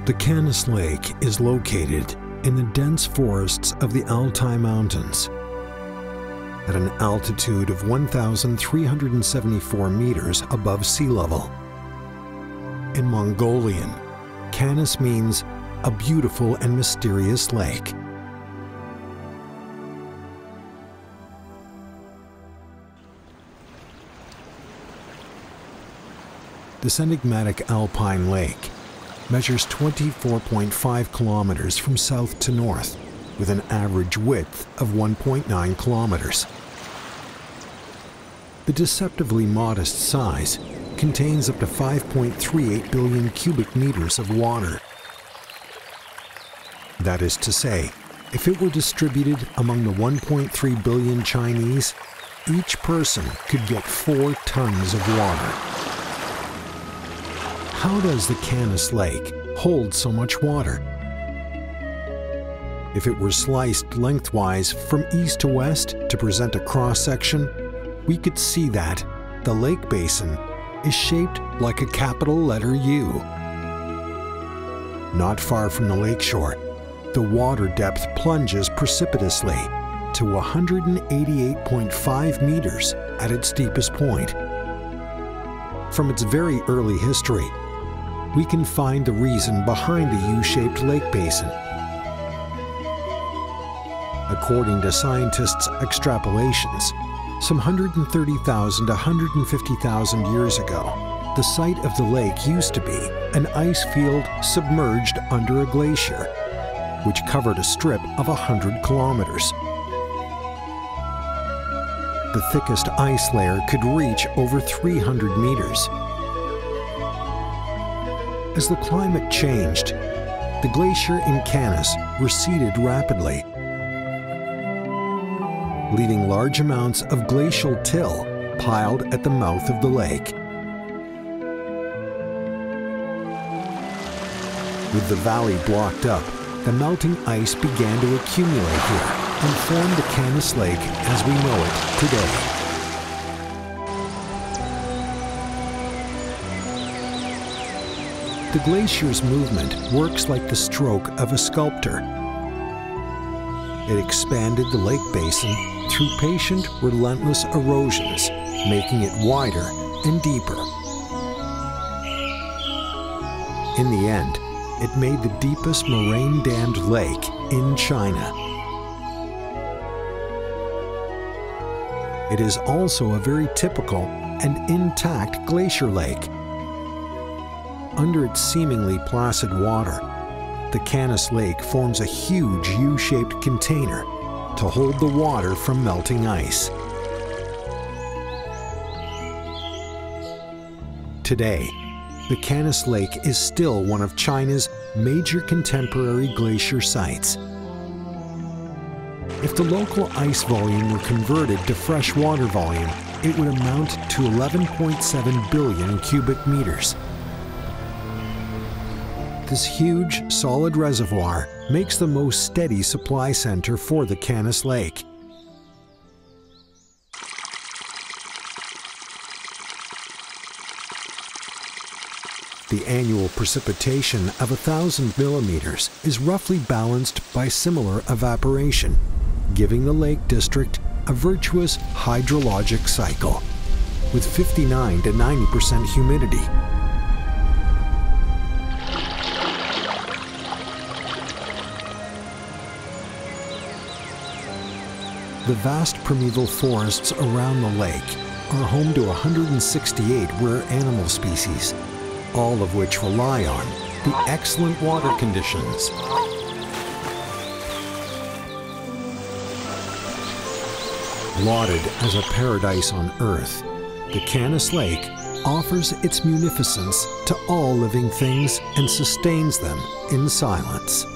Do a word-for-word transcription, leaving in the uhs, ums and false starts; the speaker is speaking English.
The Canis Lake is located in the dense forests of the Altai Mountains. At an altitude of one thousand three hundred seventy-four meters above sea level. In Mongolian, Canis means a beautiful and mysterious lake. This enigmatic alpine lake measures twenty-four point five kilometers from south to north, with an average width of one point nine kilometers. The deceptively modest size contains up to five point three eight billion cubic meters of water. That is to say, if it were distributed among the one point three billion Chinese, each person could get four tons of water. How does the Canis Lake hold so much water? If it were sliced lengthwise from east to west to present a cross-section, we could see that the lake basin is shaped like a capital letter U. Not far from the lakeshore, the water depth plunges precipitously to one hundred eighty-eight point five meters at its deepest point. From its very early history, we can find the reason behind the U-shaped lake basin. According to scientists' extrapolations, some one hundred thirty thousand to one hundred fifty thousand years ago, the site of the lake used to be an ice field submerged under a glacier, which covered a strip of one hundred kilometers. The thickest ice layer could reach over three hundred meters. As the climate changed, the glacier in Canis receded rapidly, leaving large amounts of glacial till piled at the mouth of the lake. With the valley blocked up, the melting ice began to accumulate here and formed the Canis Lake as we know it today. The glacier's movement works like the stroke of a sculptor. It expanded the lake basin through patient, relentless erosions, making it wider and deeper. In the end, it made the deepest moraine-dammed lake in China. It is also a very typical and intact glacier lake. Under its seemingly placid water, the Canis Lake forms a huge U-shaped container to hold the water from melting ice. Today, the Canis Lake is still one of China's major contemporary glacier sites. If the local ice volume were converted to freshwater volume, it would amount to eleven point seven billion cubic meters. This huge, solid reservoir makes the most steady supply center for the Canis Lake. The annual precipitation of a thousand millimeters is roughly balanced by similar evaporation, giving the Lake District a virtuous hydrologic cycle, with fifty-nine to ninety percent humidity. The vast primeval forests around the lake are home to one hundred sixty-eight rare animal species, all of which rely on the excellent water conditions. Lauded as a paradise on Earth, the Canis Lake offers its munificence to all living things and sustains them in silence.